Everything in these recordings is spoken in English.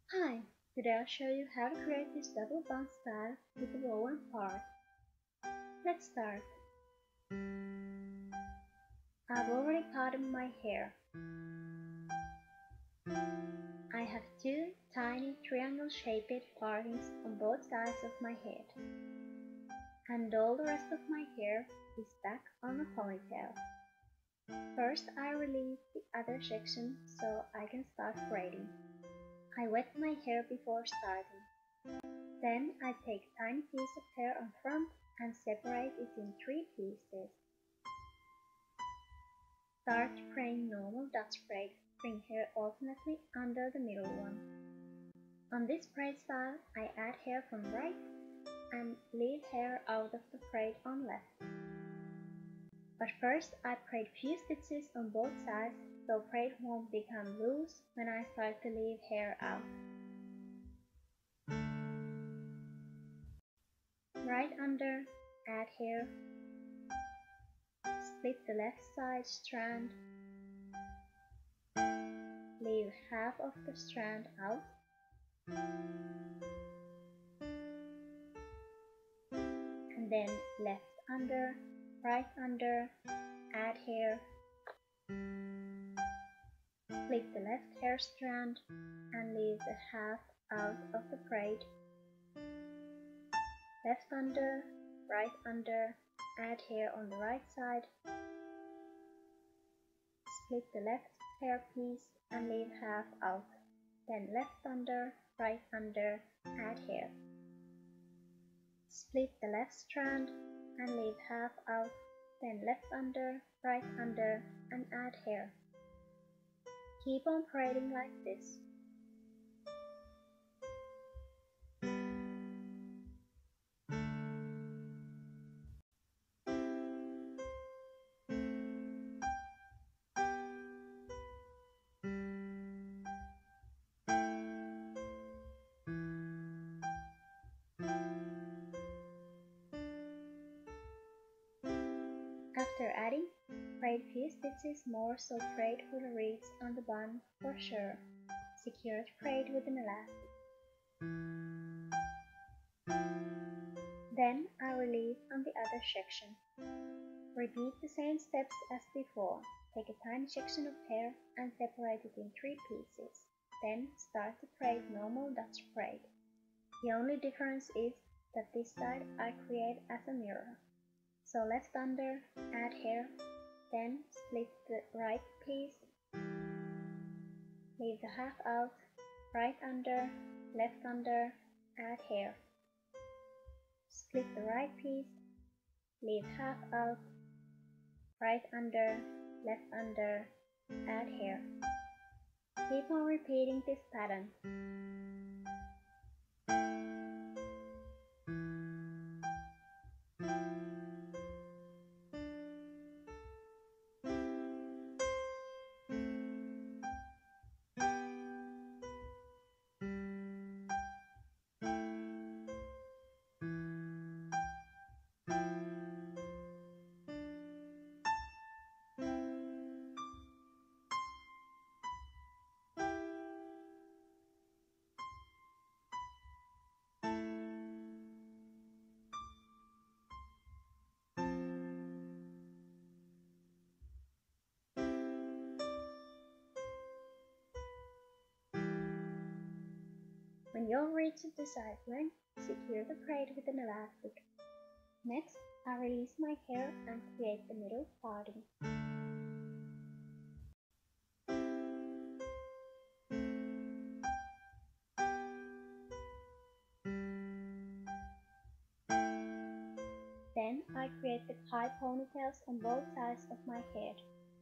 Hi, today I'll show you how to create this double bun style with the woven part. Let's start. I've already parted my hair. I have two tiny triangle-shaped partings on both sides of my head. And all the rest of my hair is back on a ponytail. First I release the other section so I can start braiding. I wet my hair before starting. Then I take a tiny piece of hair on front and separate it in 3 pieces. Start braiding normal Dutch braid, bring hair alternately under the middle one. On this braid style, I add hair from right and leave hair out of the braid on left. But first I braid few stitches on both sides so braid won't become loose when I start to leave hair out. Right under, add hair, split the left side strand, leave half of the strand out, and then left under, right under, add hair, split the left hair strand and leave the half out of the braid, left under, right under, add hair on the right side, split the left hair piece and leave half out, then left under, right under, add hair. Split the left strand and leave half out, then left under, right under and add hair. Keep on braiding like this. After adding, braid few stitches more so braid will reach on the bun for sure. Secure the braid with an elastic. Then I release on the other section. Repeat the same steps as before. Take a tiny section of hair and separate it in 3 pieces. Then start to braid normal Dutch braid. The only difference is that this side I create as a mirror. So left under, add hair, then split the right piece, leave the half out, right under, left under, add hair. Split the right piece, leave half out, right under, left under, add hair. Keep on repeating this pattern. When you're reached the side length, secure the braid with an elastic. Next, I release my hair and create the middle parting. Then I create the high ponytails on both sides of my head.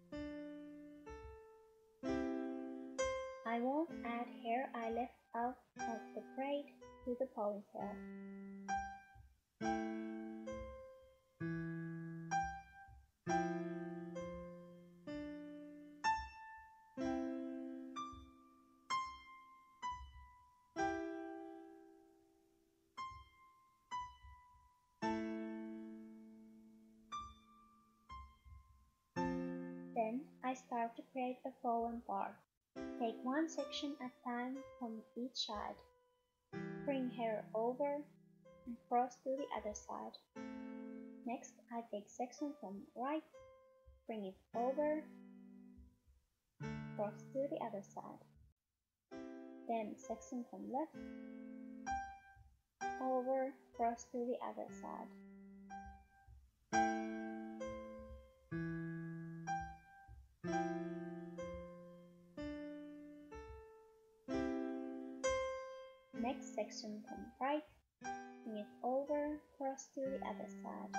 I won't add hair I left out of the braid to the ponytail. Then I start to create a woven part. Take one section at a time from each side. Bring hair over and cross to the other side. Next, I take section from right, bring it over, cross to the other side. Then section from left, over, cross to the other side. Next section from right, bring it over, cross to the other side.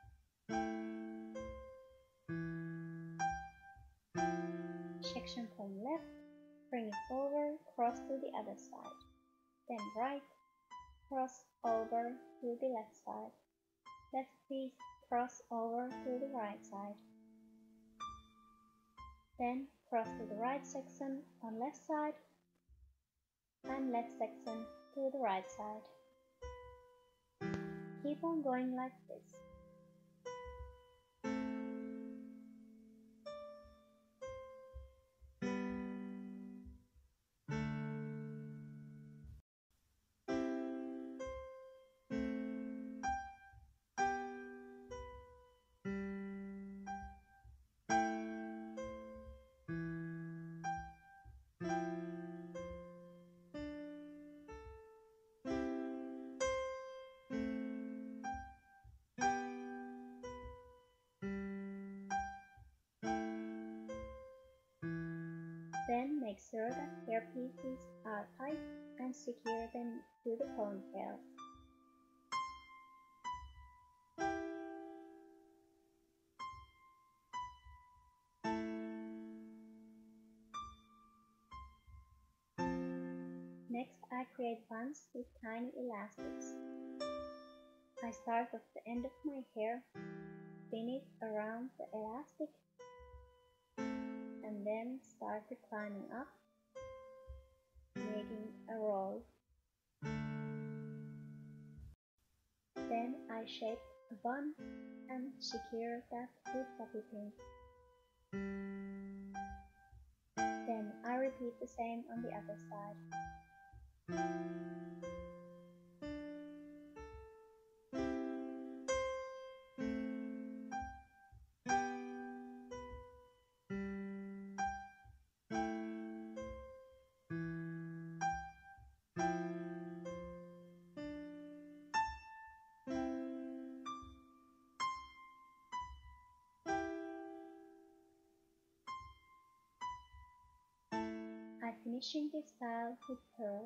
Section from left, bring it over, cross to the other side. Then right, cross over to the left side. Left piece, cross over to the right side. Then cross to the right section on left side and left section to the right side. Keep on going like this. Then make sure that hair pieces are tight and secure them to the ponytail. Next, I create buns with tiny elastics. I start at the end of my hair, spin it around the elastic, and then start climbing up, making a roll. Then I shape a bun and secure that with bobby pin. Then I repeat the same on the other side. I'm finishing this style with pearls.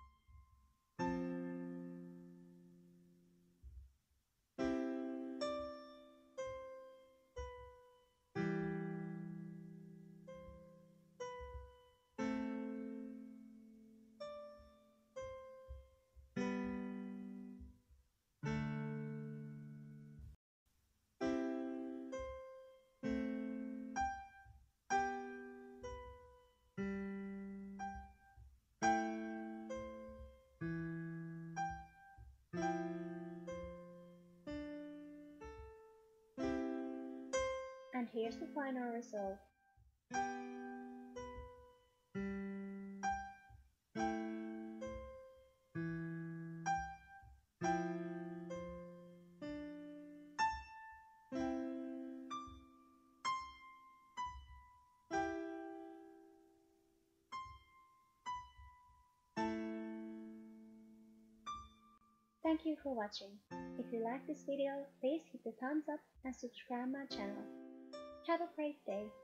And here's the final result. Thank you for watching. If you like this video, please hit the thumbs up and subscribe my channel. Have a great day.